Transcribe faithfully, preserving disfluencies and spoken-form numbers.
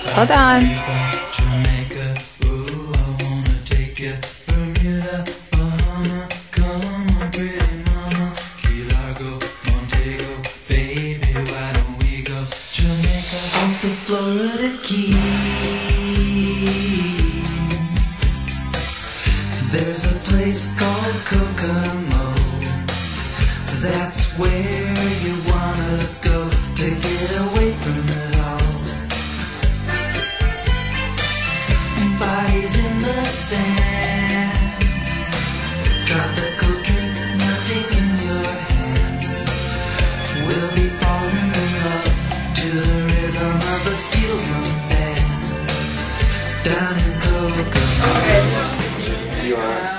Hold on. There's a place called Kokomo. That's where you wanna go to get away from it all. Bodies in the sand, tropical drink melting in your hand. We'll be falling in love to the rhythm of a steel drum band down in Kokomo. You are.